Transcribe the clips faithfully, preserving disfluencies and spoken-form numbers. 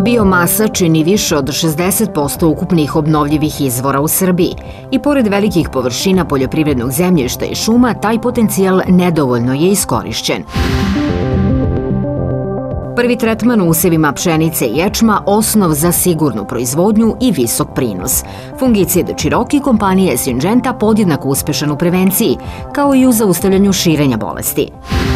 Biomasa čini više od šezdeset posto ukupnih obnovljivih izvora u Srbiji i pored velikih površina poljoprivrednog zemljišta i šuma, taj potencijal nedovoljno je iskorišćen. Prvi tretman u usevima pšenice i ječma osnov za sigurnu proizvodnju i visok prinos. Fungicid Čiroki kompanije Syngenta podjednako uspešan u prevenciji, kao i u zaustavljanju širenja bolesti.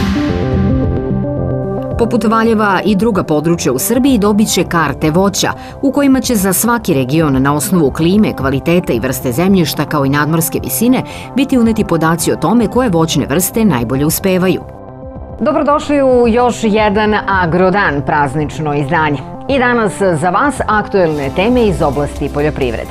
Poput Valjeva i druga područja u Srbiji dobit će karte voća, u kojima će za svaki region na osnovu klime, kvaliteta i vrste zemljišta kao i nadmorske visine biti uneti podaci o tome koje voćne vrste najbolje uspevaju. Dobrodošli u još jedan Agrodan, praznično izdanje. I danas za vas aktuelne teme iz oblasti poljoprivrede.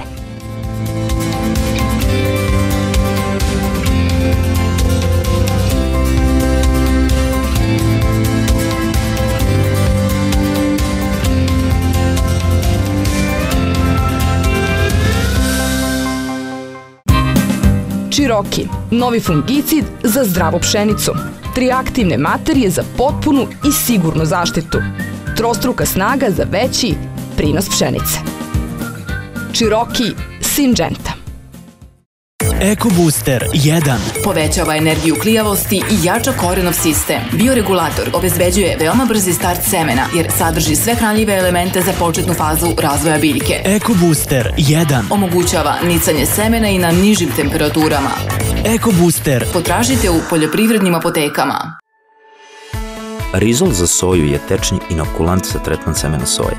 Čiroki, novi fungicid za zdravu pšenicu. Tri aktivne materije za potpunu i sigurnu zaštitu. Trostruka snaga za veći prinos pšenice. Čiroki Syngenta. EcoBooster jedan. Povećava energiju klijavosti i jača korenov sistem. Bioregulator obezbeđuje veoma brzi start semena jer sadrži sve hranljive elemente za početnu fazu razvoja biljke. EcoBooster jedan. Omogućava nicanje semena i na nižim temperaturama. EcoBooster. Potražite u poljoprivrednim apotekama. Rizol za soju je tečni inokulant za tretman semena soje.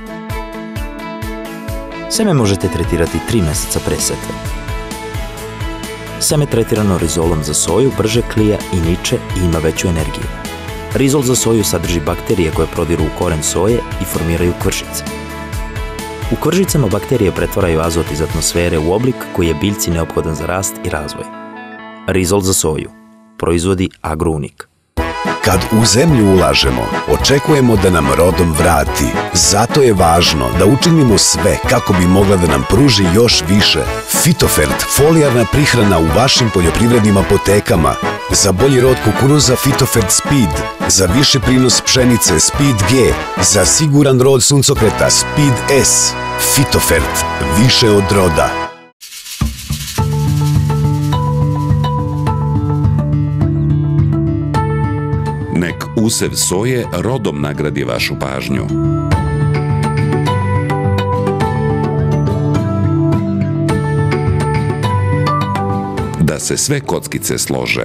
Seme možete tretirati tri meseca pre setve. Seme tretirano rizolom za soju brže klija i niče i ima veću energiju. Rizol za soju sadrži bakterije koje prodiru u koren soje i formiraju kvržice. U kvržicama bakterije pretvaraju azot iz atmosfere u oblik koji je biljci neophodan za rast i razvoj. Rizol za soju proizvodi Agrounik. Kad u zemlju ulažemo, očekujemo da nam rodom vrati. Zato je važno da učinimo sve kako bi mogla da nam pruži još više. Fitofert, folijarna prihrana u vašim poljoprivrednim apotekama. Za bolji rod kukuruza Fitofert Speed. Za viši prinos pšenice Speed G. Za siguran rod suncokreta Speed S. Fitofert, više od roda. Nek usev soje rodom nagradi vašu pažnju. Da se sve kockice slože.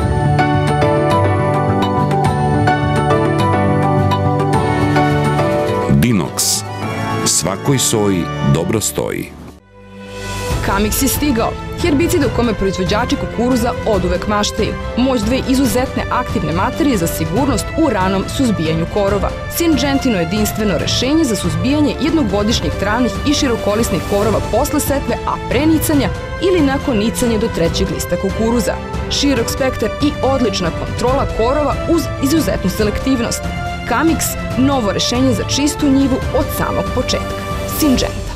Dinox. Svakoj soji dobro stoji. Kamix je stigao. Herbicid u kome proizvođači kukuruza oduvek maštaju. Moć dve izuzetne aktivne materije za sigurnost u ranom suzbijanju korova. Syngentino jedinstveno rešenje za suzbijanje jednogodišnjih travnih i širokolisnih korova posle setve, a pre nicanja ili nakon nicanja do trećeg lista kukuruza. Širok spektar i odlična kontrola korova uz izuzetnu selektivnost. Kamix, novo rešenje za čistu njivu od samog početka. Syngenta.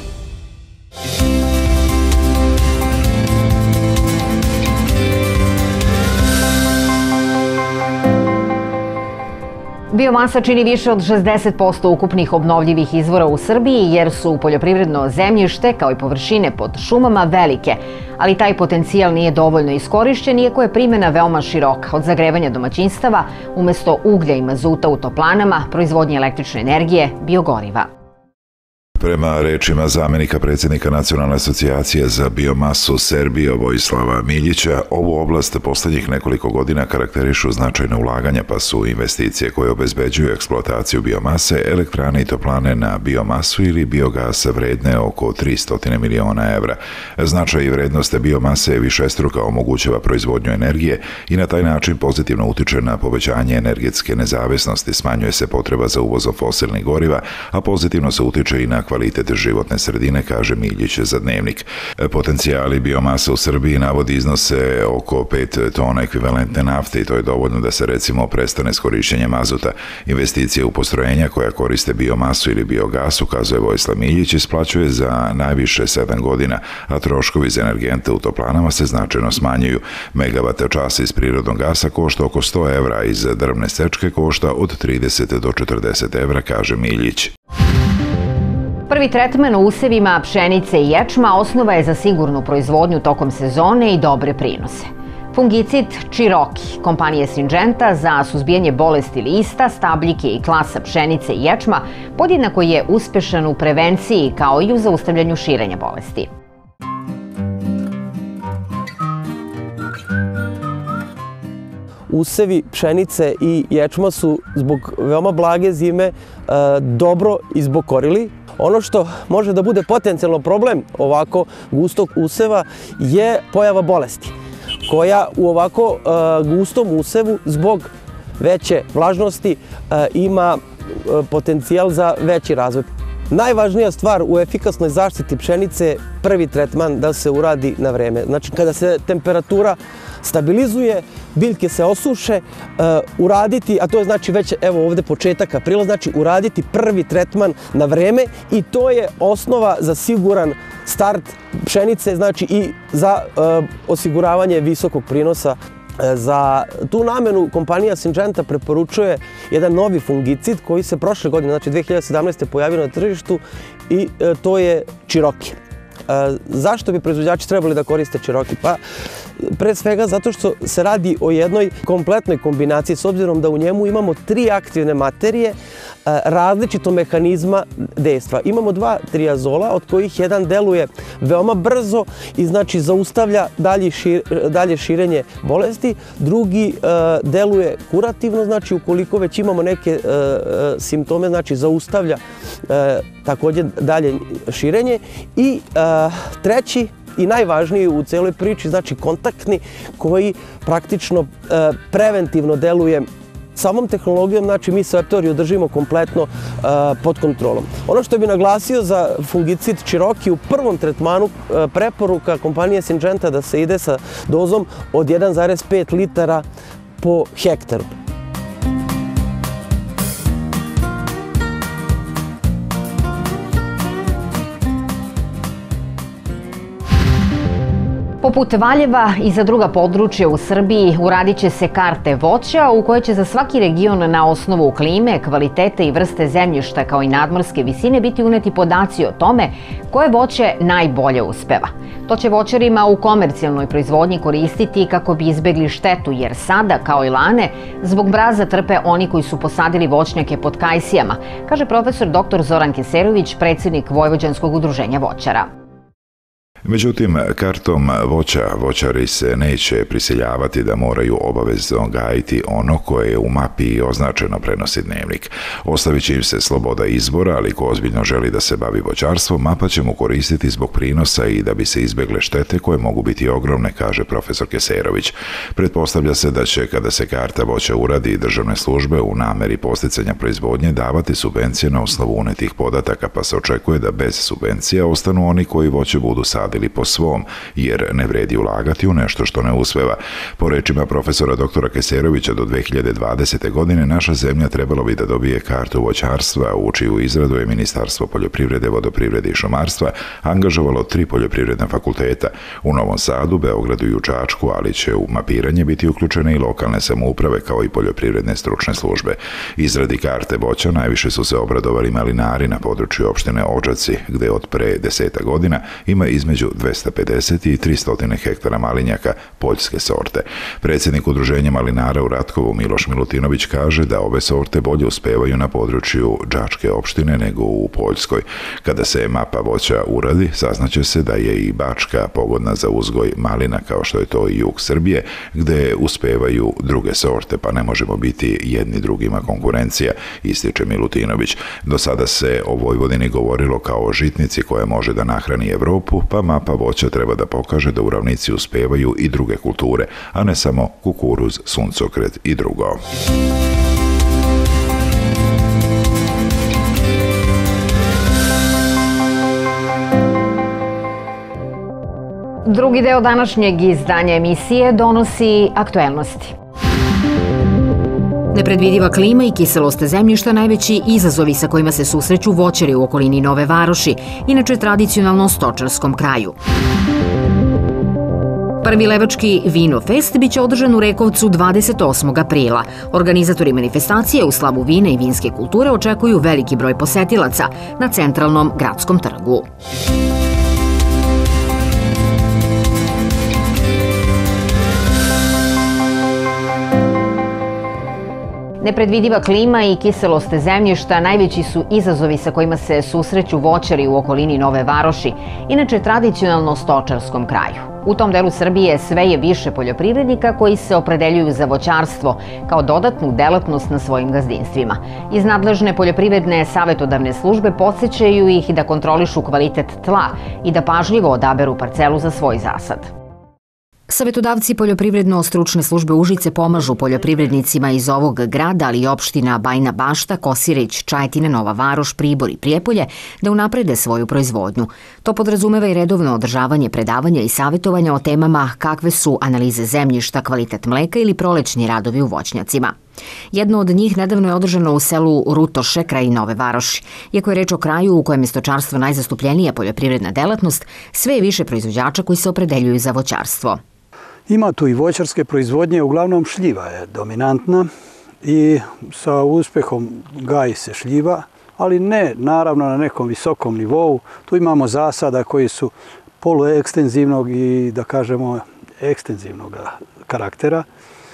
Biomasa čini više od šezdeset posto ukupnih obnovljivih izvora u Srbiji jer su poljoprivredno zemljište kao i površine pod šumama velike, ali taj potencijal nije dovoljno iskorišćen iako je primjena veoma široka, od zagrevanja domaćinstava umesto uglja i mazuta u toplanama, proizvodnje električne energije, biogoriva. Prema rečima zamenika predsjednika Nacionalne asocijacije za biomasu Serbije Vojislava Miljića, ovu oblast poslednjih nekoliko godina karakterišu značajna ulaganja, pa su investicije koje obezbeđuju eksploataciju biomase, elektrane i toplane na biomasu ili biogas vredne oko tristo miliona evra. Značaj i vrednost biomase višestruka omogućava proizvodnju energije i na taj način pozitivno utiče na povećanje energetske nezavisnosti, smanjuje se potreba za uvozom fosilnih goriva, a pozitivno se utiče i na kvalitet životne sredine, kaže Miljić za Dnevnik. Potencijali biomasa u Srbiji navodi iznose oko pet tona ekvivalentne nafte i to je dovoljno da se recimo prestane s korišćenjem azuta. Investicije u postrojenja koja koriste biomasu ili biogas, ukazuje Vojislav Miljić, isplaćuje za najviše sedam godina, a troškovi za energente u toplanama se značajno smanjuju. Megavat časa iz prirodnog gasa košta oko sto evra, iz drvne sečke košta od trideset do četrdeset evra, kaže Miljić. Prvi tretman u usevima pšenice i ječma osnova je za sigurnu proizvodnju tokom sezone i dobre prinose. Fungicid Čiroki kompanije Syngenta za suzbijanje bolesti lista, stabljike i klasa pšenice i ječma podjednako je uspešan u prevenciji kao i u zaustavljanju širenja bolesti. Usevi pšenice i ječma su zbog veoma blage zime dobro izbokorili. Ono što može da bude potencijalno problem ovako gustog useva je pojava bolesti, koja u ovako gustom usevu zbog veće vlažnosti ima potencijal za veći razvoj. Najvažnija stvar u efikasnoj zaštiti pšenice je prvi tretman da se uradi na vreme. Znači, kada se temperatura stabilizuje, biljke se osuše, uraditi, a to je znači već evo ovde početak aprila, znači uraditi prvi tretman na vreme i to je osnova za siguran start pšenice, znači i za osiguravanje visokog prinosa. Za tu namenu kompanija Syngenta preporučuje jedan novi fungicid koji se prošle godine, znači dve hiljade sedamnaeste. pojavio na tržištu i to je Čiroki. Zašto bi proizvođači trebali da koriste Čiroki? Pa, pre svega zato što se radi o jednoj kompletnoj kombinaciji, s obzirom da u njemu imamo tri aktivne materije različitog mehanizma dejstva. Imamo dva triazola, od kojih jedan deluje veoma brzo i znači zaustavlja dalje širenje bolesti, drugi deluje kurativno, znači ukoliko već imamo neke simptome, znači zaustavlja također dalje širenje i treći i najvažniji u celoj priči, znači kontaktni, koji praktično preventivno deluje. Samom tehnologijom, znači mi septoriju držimo kompletno pod kontrolom. Ono što bi naglasio za fungicid Čiroki, u prvom tretmanu preporuka kompanije Syngenta da se ide sa dozom od jedan zarez pet litara po hektaru. Poput Valjeva i za druga područja u Srbiji uradit će se karte voća u koje će za svaki region na osnovu klime, kvalitete i vrste zemljišta kao i nadmorske visine biti uneti podaci o tome koje voće najbolje uspeva. To će voćarima u komercijalnoj proizvodnji koristiti kako bi izbegli štetu, jer sada, kao i lane, zbog mraza trpe oni koji su posadili voćnjake pod kajsijama, kaže profesor doktor Zoran Keserović, predsjednik Vojvođanskog udruženja voćara. Međutim, kartom voća voćari se neće prisiljavati da moraju obavezno gajiti ono koje je u mapi označeno, prenosi Dnevnik. Ostavit će im se sloboda izbora, ali ko ozbiljno želi da se bavi voćarstvom, mapa će mu koristiti zbog prinosa i da bi se izbegle štete koje mogu biti ogromne, kaže profesor Keserović. Pretpostavlja se da će, kada se karta voća uradi, državne službe u nameri posticanja proizvodnje davati subvencije na osnovu unetih podataka, pa se očekuje da bez subvencija ostanu oni koji voće budu sadili ili po svom, jer ne vredi ulagati u nešto što ne uspeva. Po rečima profesora doktora Keserovića, do dve hiljade dvadesete. godine naša zemlja trebalo bi da dobije kartu voćarstva, u čiju izradu je Ministarstvo poljoprivrede, vodoprivrede i šumarstva angažovalo tri poljoprivredna fakulteta u Novom Sadu, Beogradu i u Čačku, ali će u mapiranje biti uključene i lokalne samouprave kao i poljoprivredne stručne službe. Izradi karte voća najviše su se obradovali malinari na području opštine Odžaci, gde od pre deseta godina ima između dvesta pedeset i tristo hektara malinjaka poljske sorte. Predsjednik udruženja malinara u Ratkovu Miloš Milutinović kaže da ove sorte bolje uspevaju na području Čačke opštine nego u Poljskoj. Kada se mapa voća uradi, saznaće se da je i Bačka pogodna za uzgoj malina, kao što je to i jug Srbije, gde uspevaju druge sorte, pa ne možemo biti jedni drugima konkurencija, ističe Milutinović. Do sada se o Vojvodini govorilo kao o žitnici koja može da nahrani Evropu, pa mapa voća treba da pokaže da u ravnici uspevaju i druge kulture, a ne samo kukuruz, suncokret i drugo. Drugi deo današnjeg izdanja emisije donosi aktuelnosti. Nepredvidiva klima i kiselost zemljišta najveći izazovi sa kojima se susreću voćari u okolini Nove Varoši, inače tradicionalno stočarskom kraju. Prvi levački Vino Fest biće održan u Rekovcu dvadeset osmog aprila. Organizatori manifestacije u slavu vina i vinske kulture očekuju veliki broj posetilaca na centralnom gradskom trgu. Nepredvidiva klima i kiselost zemljišta najveći su izazovi sa kojima se susreću voćari u okolini Nove Varoši, inače tradicionalno stočarskom kraju. U tom delu Srbije sve je više poljoprivrednika koji se opredeljuju za voćarstvo kao dodatnu delatnost na svojim gazdinstvima. Iz nadležne poljoprivredne savetodavne službe podsećaju ih da kontrolišu kvalitet tla i da pažljivo odaberu parcelu za svoj zasad. Savetodavci poljoprivredno-stručne službe Užice pomažu poljoprivrednicima iz ovog grada, ali i opština Bajina Bašta, Kosireć, Čajetina, Nova Varoš, Pribor i Prijepolje da unaprede svoju proizvodnju. To podrazumeva i redovno održavanje predavanja i savetovanja o temama kakve su analize zemljišta, kvalitet mleka ili prolećni radovi u voćnjacima. Jedno od njih nedavno je održano u selu Rutoše kraj Nove Varoši. Iako je reč o kraju u kojem je stočarstvo najzastupljenija poljoprivredna delatnost, sve je više proizvođača koji se opredeljuju za voćarstvo. Ima tu i voćarske proizvodnje, uglavnom šljiva je dominantna i sa uspehom gaji se šljiva, ali ne naravno na nekom visokom nivou. Tu imamo zasada koji su poluekstenzivnog i da kažemo ekstenzivnog karaktera.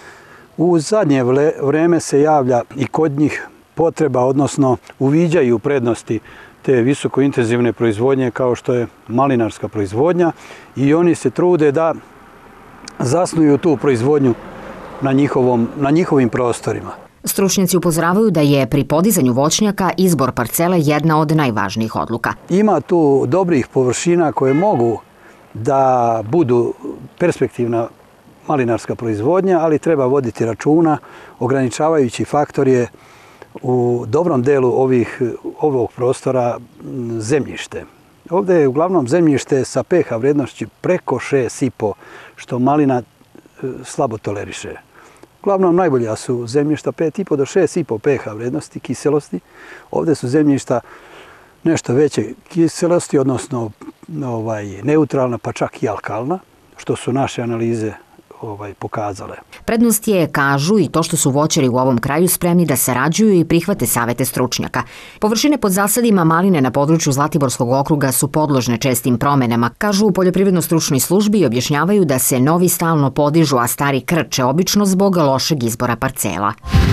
U zadnje vreme se javlja i kod njih potreba, odnosno uviđaju prednosti te visokointenzivne proizvodnje kao što je malinarska proizvodnja i oni se trude da zasnuju tu proizvodnju na, njihovom, na njihovim prostorima. Stručnjaci upozoravaju da je pri podizanju voćnjaka izbor parcele jedna od najvažnijih odluka. Ima tu dobrih površina koje mogu da budu perspektivna malinarska proizvodnja, ali treba voditi računa. Ograničavajući faktor je u dobrom delu ovih, ovog prostora zemljište. Ovdje je uglavnom zemljište sa pH vrednošću preko šest i po, što malina slabo toleriše. Uglavnom najbolja su zemljišta pet i po do šest i po pH vrednosti, kiselosti. Ovdje su zemljišta nešto veće kiselosti, odnosno ovaj, neutralna pa čak i alkalna, što su naše analize ovaj, pokazale. Prednost je, kažu, i to što su voćari u ovom kraju spremni da sarađuju i prihvate savete stručnjaka. Površine pod zasadima maline na području Zlatiborskog okruga su podložne čestim promenama, kažu u poljoprivredno-stručnoj službi i objašnjavaju da se novi stalno podižu, a stari krče, obično zbog lošeg izbora parcela.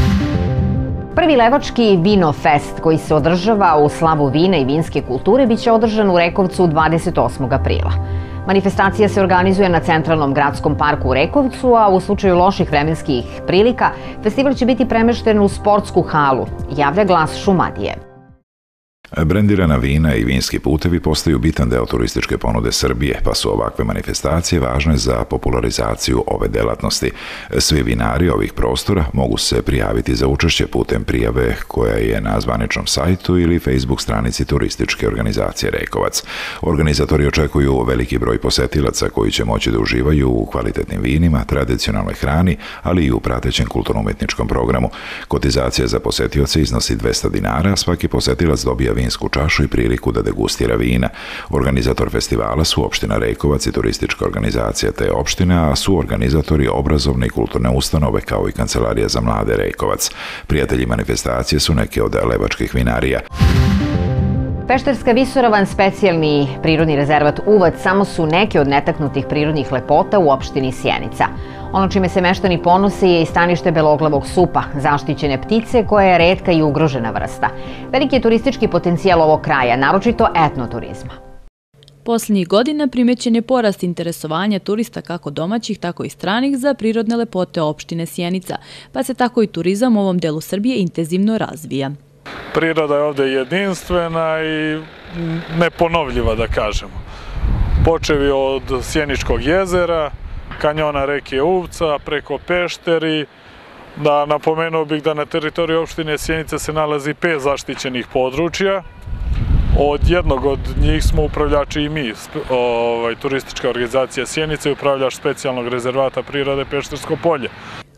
Prvi levački Vino Fest koji se održava u slavu vina i vinske kulture biće održan u Rekovcu dvadeset osmog aprila. Manifestacija se organizuje na centralnom gradskom parku u Rekovcu, a u slučaju loših vremenskih prilika festival će biti premešten u sportsku halu, javlja Glas Šumadije. Brendirana vina i vinski putevi postaju bitan deo turističke ponude Srbije, pa su ovakve manifestacije važne za popularizaciju ove delatnosti. Svi vinari ovih prostora mogu se prijaviti za učešće putem prijave koja je na zvaničnom sajtu ili Facebook stranici turističke organizacije Rekovac. Organizatori očekuju veliki broj posetilaca koji će moći da uživaju u kvalitetnim vinima, tradicionalnoj hrani, ali i u pratećem kulturno-umetničkom programu. Kotizacija za posetioce iznosi dvesta dinara, a svaki posetilac dobija vinsku čašu i priliku da degustira vina. Organizator festivala su opština Rekovac i turistička organizacija te opštine, a su organizatori obrazovne i kulturne ustanove kao i Kancelarija za mlade Rekovac. Prijatelji manifestacije su neke od levačkih vinarija. Pešterska visoravan, specijalni prirodni rezervat Uvac samo su neke od netaknutih prirodnih lepota u opštini Sjenica. Ono čime se meštani ponose je i stanište beloglavog supa, zaštićene ptice koja je retka i ugrožena vrsta. Veliki je turistički potencijal ovog kraja, naročito etnoturizma. Poslednjih godina primećen je porast interesovanja turista kako domaćih, tako i stranih za prirodne lepote opštine Sjenica, pa se tako i turizam u ovom delu Srbije intenzivno razvija. Priroda je ovde jedinstvena i neponovljiva, da kažemo. Počevi od Sjeničkog jezera, kanjona reke Uvca, preko Pešteri. Da napomenuo bih da na teritoriji opštine Sjenica se nalazi pet zaštićenih područja. Od jednog od njih smo upravljači i mi, ovaj, turistička organizacija Sjenica i upravljač specijalnog rezervata prirode Peštersko polje.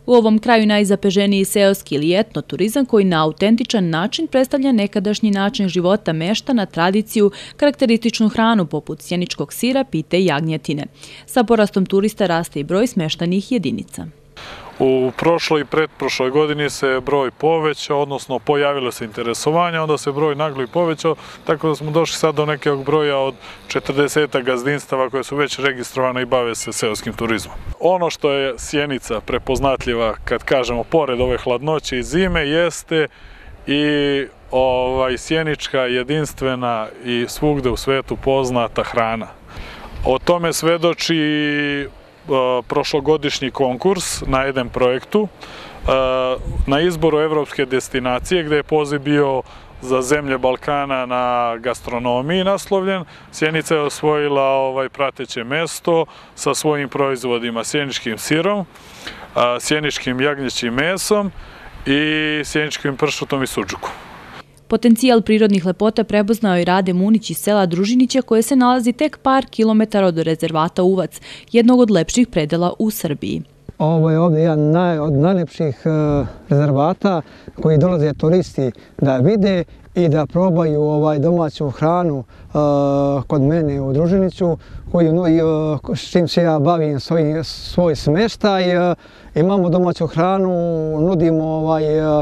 U ovom kraju najzapeženiji seoski ili etno turizam koji na autentičan način predstavlja nekadašnji način života meštana, tradiciju, karakterističnu hranu poput sjeničkog sira, pite i jagnjetine. Sa porastom turista raste i broj smeštanih jedinica. U prošloj i pretprošloj godini se broj povećao, odnosno pojavilo se interesovanje, onda se broj naglo i povećao, tako da smo došli sad do nekog broja od četrdeset gazdinstava koje su već registrovane i bave se seoskim turizmom. Ono što je Sjenica prepoznatljiva, kad kažemo, pored ove hladnoće i zime, jeste i ovaj, sjenička, jedinstvena i svugde u svetu poznata hrana. O tome svedoči prošlogodišnji konkurs na jednom projektu na izboru evropske destinacije gde je poziv bio za zemlje Balkana na gastronomiji naslovljen. Sjenica je osvojila ovaj prateće mesto sa svojim proizvodima sjeničkim sirom, sjeničkim jagnjećim mesom i sjeničkim pršutom i sudžukom. Potencijal prirodnih lepota prepoznao i Rade Munić iz sela Družinića koje se nalazi tek par kilometara od rezervata Uvac, jednog od lepših predela u Srbiji. Ovo je ovdje jedan od najlepših rezervata koji dolaze turisti da vide i da probaju domaću hranu kod mene u Družiniću, s čim se ja bavim svoj smeštaj. Imamo domaću hranu, nudimo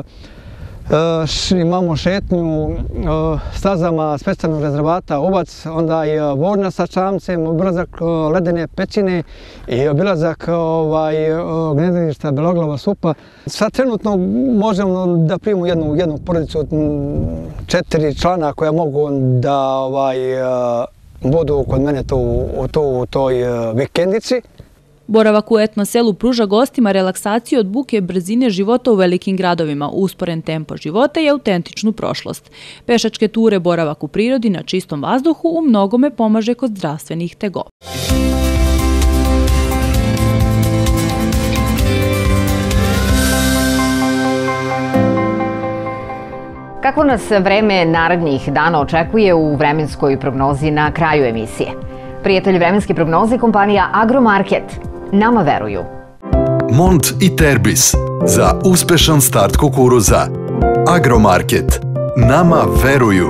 imamo šetnju stazama specijalnog rezervata Uvac, onda je vožnja sa čamcem, obilazak ledene pećine i obilazak gnezdišta beloglava supa. Sad trenutno možemo da primimo jednu porodicu od četiri člana koja mogu da budu kod mene u toj vikendici. Boravak u etno selu pruža gostima relaksaciju od buke brzine života u velikim gradovima, usporen tempo života i autentičnu prošlost. Pešačke ture, boravak u prirodi na čistom vazduhu u mnogome pomaže kod zdravstvenih tegoba. Kako nas vreme narednih dana očekuje u vremenskoj prognozi na kraju emisije? Prijatelji vremenske prognoze, kompanija Agromarket. Nama veruju. Mont i Terbis za uspešan start kukuruza. Agromarket. Nama veruju.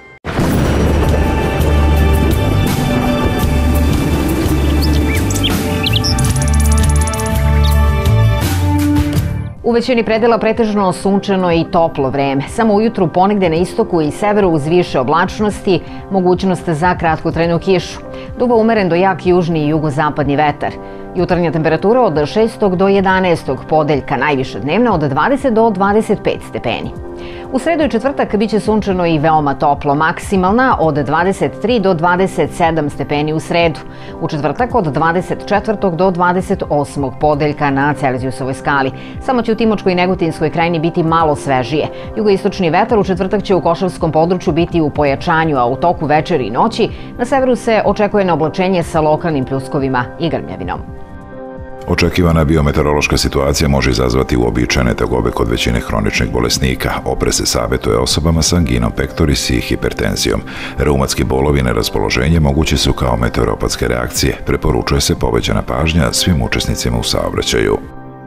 U većini predela pretežno sunčano i toplo vreme. Samo ujutru ponegde na istoku i severu uz više oblačnosti, mogućnost za kratkotrajnu kišu. Dugo umeren do jak južni i jugozapadni vetar. Jutarnja temperatura od šestog do jedanaestog, podeljka najviša dnevna od dvadeset do dvadeset pet stepeni. U sredu i četvrtak biće sunčano i veoma toplo, maksimalna od dvadeset tri do dvadeset sedam stepeni u sredu. U četvrtak od dvadeset četvrtog do dvadeset osmog, podeljka na Celzijusovoj skali. Samo će u Timočkoj i Negotinskoj krajini biti malo svežije. Jugoistočni vetar u četvrtak će u Košavskom području biti u pojačanju, a u toku večeri i noći na severu se očekuje na oblačenje sa lokalnim pljuskovima i grmljavinom. Očekivana biometeorološka situacija može izazvati uobičajene tegobe kod većine hroničnih bolesnika. Opre se savjetuje osobama sa anginom pectoris i hipertenzijom. Reumatski bolovi i neraspoloženje mogući su kao meteoropatske reakcije. Preporučuje se povećana pažnja svim učesnicima u saobraćaju.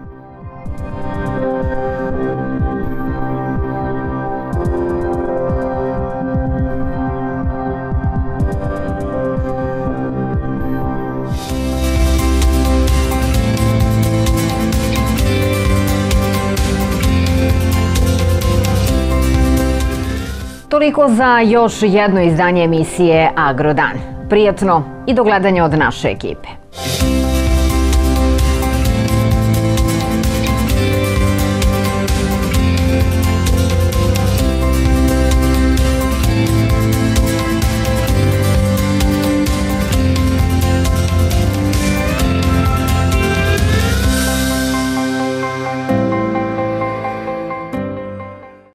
Toliko za još jedno izdanje emisije Agrodan. Prijatno i do gledanja od naše ekipe.